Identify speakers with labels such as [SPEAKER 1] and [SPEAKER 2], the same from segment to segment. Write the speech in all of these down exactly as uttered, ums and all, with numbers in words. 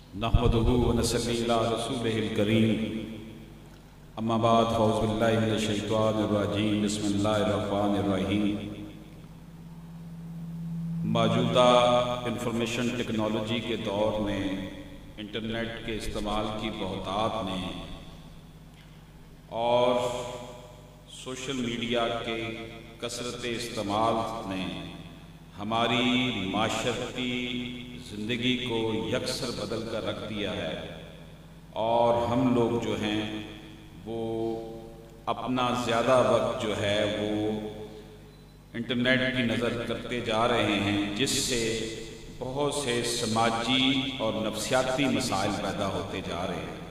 [SPEAKER 1] نحمدہ و نصلی علی رسولہ الکریم اما بعد فاعوذ باللہ من الشیطان الرجیم بسم اللہ الرحمن الرحیم۔ موجودہ انفارمیشن ٹیکنالوجی کے دور میں انٹرنیٹ کے استعمال کی بہتات نے اور سوشل میڈیا کے کثرت استعمال نے ہماری معاشرتی زندگی کو یکسر بدل کر رکھ دیا ہے، اور ہم لوگ جو ہیں وہ اپنا زیادہ وقت جو ہے وہ انٹرنیٹ کی نظر کرتے جا رہے ہیں، جس سے بہت سے سماجی اور نفسیاتی مسائل پیدا ہوتے جا رہے ہیں۔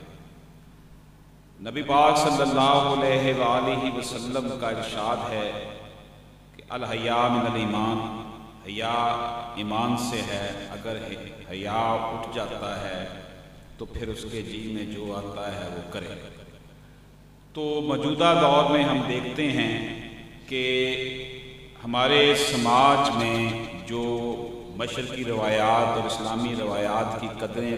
[SPEAKER 1] نبی پاک صلی اللہ علیہ وآلہ وسلم کا ارشاد ہے کہ الحیاء من الایمان، حیا ایمان سے ہے، اگر حیا اٹھ جاتا ہے تو پھر اس کے جی میں جو آتا ہے وہ کرے۔ تو موجودہ دور میں ہم دیکھتے ہیں کہ ہمارے سماج میں جو مشرقی روایات اور اسلامی روایات کی قدریں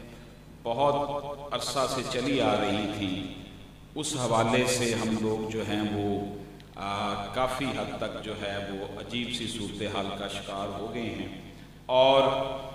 [SPEAKER 1] بہت عرصہ سے چلی آ رہی تھیں، اس حوالے سے ہم لوگ جو ہیں وہ آ, کافی حد تک جو ہے وہ عجیب سی صورتحال کا شکار ہو گئے ہیں، اور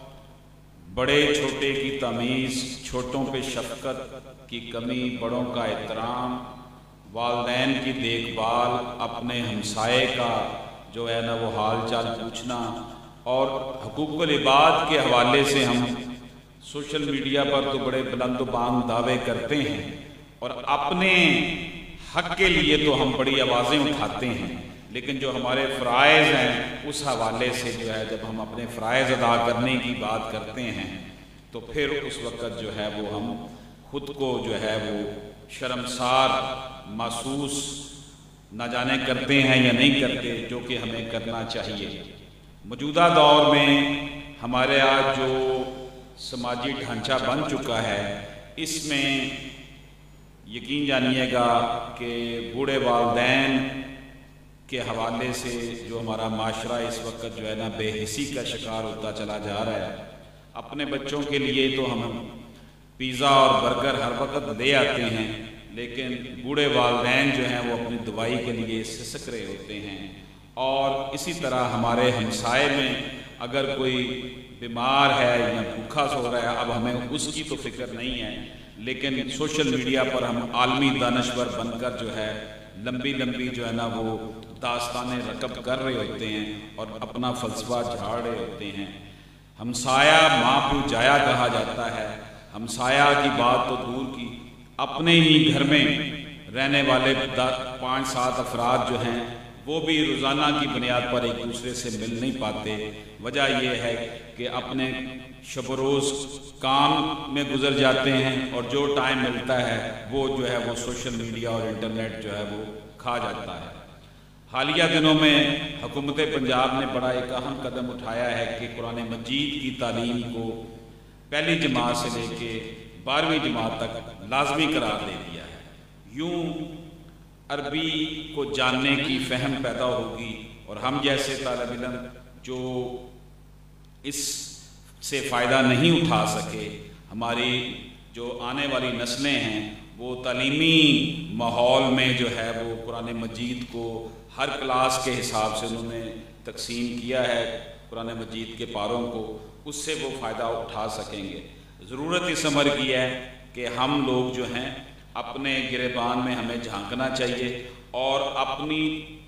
[SPEAKER 1] بڑے چھوٹے کی تمیز، چھوٹوں پہ شفقت کی کمی، بڑوں کا احترام، والدین کی دیکھ بھال، اپنے ہمسائے کا جو ہے نا وہ حال چال پوچھنا، اور حقوق العباد کے حوالے سے ہم سوشل میڈیا پر تو بڑے بلند و بانگ دعوے کرتے ہیں، اور اپنے حق کے لیے تو ہم بڑی آوازیں اٹھاتے ہیں، لیکن جو ہمارے فرائض ہیں اس حوالے سے جو ہے جب ہم اپنے فرائض ادا کرنے کی بات کرتے ہیں تو پھر اس وقت جو ہے وہ ہم خود کو جو ہے وہ شرمسار محسوس نہ جانے کرتے ہیں یا نہیں کرتے، جو کہ ہمیں کرنا چاہیے۔ موجودہ دور میں ہمارے آج جو سماجی ڈھانچہ بن چکا ہے، اس میں یقین جانیے گا کہ بوڑھے والدین کے حوالے سے جو ہمارا معاشرہ اس وقت جو ہے نا بے حسی کا شکار ہوتا چلا جا رہا ہے۔ اپنے بچوں کے لیے تو ہم پیزا اور برگر ہر وقت لے آتے ہیں، لیکن بوڑھے والدین جو ہیں وہ اپنی دوائی کے لیے سسک رہے ہوتے ہیں، اور اسی طرح ہمارے ہمسائے میں اگر کوئی بیمار ہے یا بھوکا سو رہا ہے، اب ہمیں اس کی تو فکر نہیں ہے، لیکن سوشل میڈیا پر ہم عالمی دانشور بن کر جو ہے لمبی لمبی جو ہے نا وہ داستانیں رکب کر رہے ہوتے ہیں اور اپنا فلسفہ جھاڑ رہے ہوتے ہیں۔ ہمسایہ ماں پیو جایا کہا جاتا ہے۔ ہمسایہ کی بات تو دور کی، اپنے ہی گھر میں رہنے والے پانچ سات افراد جو ہیں وہ بھی روزانہ کی بنیاد پر ایک دوسرے سے مل نہیں پاتے۔ وجہ یہ ہے کہ اپنے شب و روز کام میں گزر جاتے ہیں، اور جو ٹائم ملتا ہے وہ جو ہے وہ سوشل میڈیا اور انٹرنیٹ جو ہے وہ کھا جاتا ہے۔ حالیہ دنوں میں حکومت پنجاب نے بڑا ایک اہم قدم اٹھایا ہے کہ قرآن مجید کی تعلیم کو پہلی جماعت سے لے کے بارہویں جماعت تک لازمی قرار دے دیا ہے۔ یوں عربی کو جاننے کی فہم پیدا ہوگی، اور ہم جیسے طالب علم جو اس سے فائدہ نہیں اٹھا سکے، ہماری جو آنے والی نسلیں ہیں وہ تعلیمی ماحول میں جو ہے وہ قرآن مجید کو ہر کلاس کے حساب سے انہوں نے تقسیم کیا ہے، قرآن مجید کے پاروں کو، اس سے وہ فائدہ اٹھا سکیں گے۔ ضرورت اس امر کی ہے کہ ہم لوگ جو ہیں اپنے گریبان میں ہمیں جھانکنا چاہیے، اور اپنی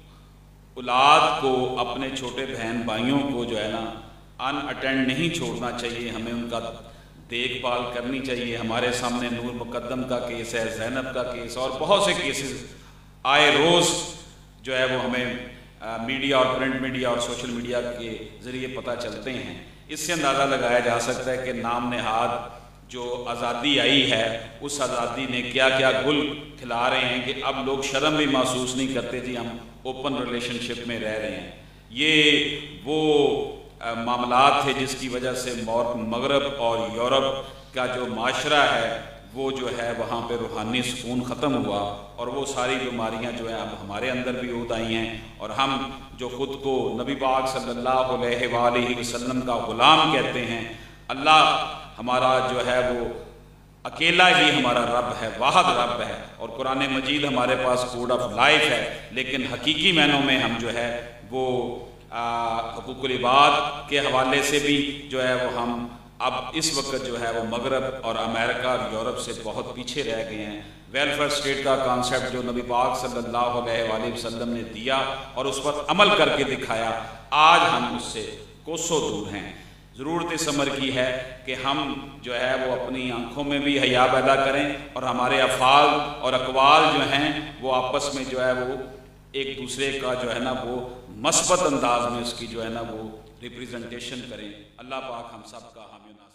[SPEAKER 1] اولاد کو، اپنے چھوٹے بہن بھائیوں کو جو ہے نا ان اٹینڈ نہیں چھوڑنا چاہیے، ہمیں ان کا دیکھ بھال کرنی چاہیے۔ ہمارے سامنے نور مقدم کا کیس ہے، زینب کا کیس، اور بہت سے کیسز آئے روز جو ہے وہ ہمیں میڈیا اور پرنٹ میڈیا اور سوشل میڈیا کے ذریعے پتہ چلتے ہیں۔ اس سے اندازہ لگایا جا سکتا ہے کہ نام نہاد جو آزادی آئی ہے، اس آزادی نے کیا کیا گل کھلا رہے ہیں کہ اب لوگ شرم بھی محسوس نہیں کرتے جی ہم اوپن ریلیشن شپ میں رہ رہے ہیں۔ یہ وہ معاملات تھے جس کی وجہ سے مغرب اور یورپ کا جو معاشرہ ہے وہ جو ہے وہاں پہ روحانی سکون ختم ہوا، اور وہ ساری بیماریاں جو ہیں اب ہمارے اندر بھی ہو آئی ہیں، اور ہم جو خود کو نبی پاک صلی اللہ علیہ وآلہ وسلم کا غلام کہتے ہیں، اللہ ہمارا جو ہے وہ اکیلا ہی ہمارا رب ہے، واحد رب ہے، اور قرآن مجید ہمارے پاس کوڈ آف لائف ہے، لیکن حقیقی معنوں میں ہم جو ہے وہ حقوق العباد کے حوالے سے بھی جو ہے وہ ہم اب اس وقت جو ہے وہ مغرب اور امریکہ اور یورپ سے بہت پیچھے رہ گئے ہیں۔ ویلفیئر اسٹیٹ کا کانسیپٹ جو نبی پاک صلی اللہ علیہ وآلہ وسلم نے دیا اور اس پر عمل کر کے دکھایا، آج ہم اس سے کوسوں دور ہیں۔ ضرورت اس امر کی ہے کہ ہم جو ہے وہ اپنی آنکھوں میں بھی حیا پیدا کریں اور ہمارے افعال اور اقوال جو ہیں وہ آپس میں جو ہے وہ ایک دوسرے کا جو ہے نا وہ مثبت انداز میں اس کی جو ہے نا وہ ریپریزنٹیشن کریں۔ اللہ پاک ہم سب کا حامی و ناصر